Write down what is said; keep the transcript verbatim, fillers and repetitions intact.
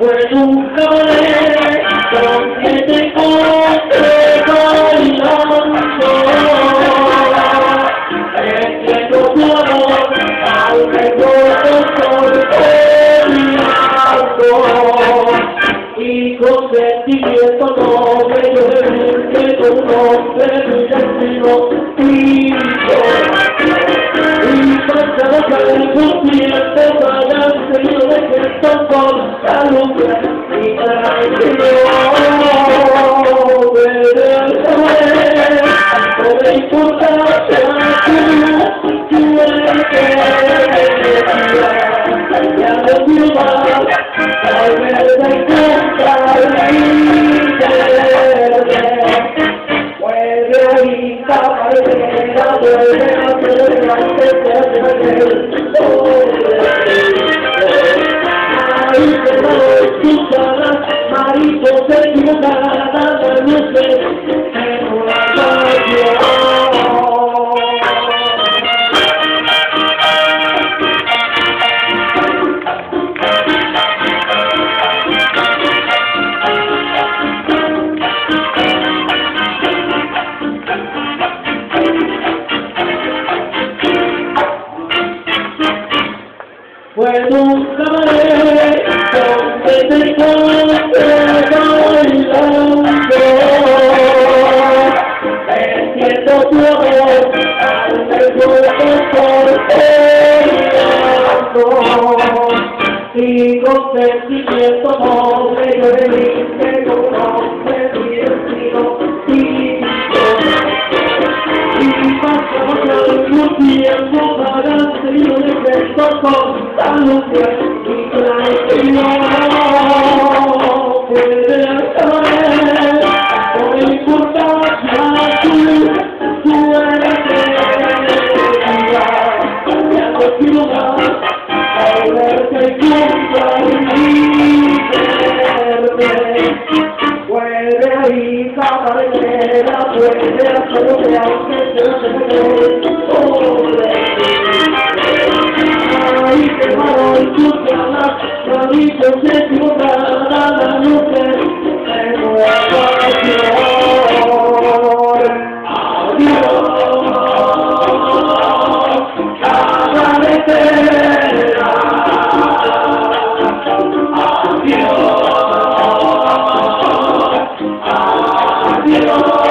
Fue nunca donde te encontré bailando, entre tu amor al recuerdo solteando, y con sentimiento noble yo le busqué tu nombre, mi destino fijo. Y pasados algún tiempo para seguir de que estoy con la luz y traición. No me importa tú, tú eres que ya no quiero más, tal vez me encontrar y perder. Vuelve ahí, caballera, vuelve a ser la que te hace ahí te doy tus ganas, mariposa equivocada, la luz en una canción. Fue nunca donde te encontré bailando, entiendo tu amor al recuerdo solteando, y con sentimiento noble yo le dije tu nombre, mi destino fijo. Y pasamos algún tiempo para seguir de gesto con la luz y traición. Puede saber, no me importa ya tú, tú eres ella. Ya no quiero más, al verte junto y perder. Vuelve ahí, caballera, vuelve a hacerlo aunque te ahí te paro en tus ganas, mariposa equivocada, la luz en nueva canción. Adiós, caballera. Adiós, adiós.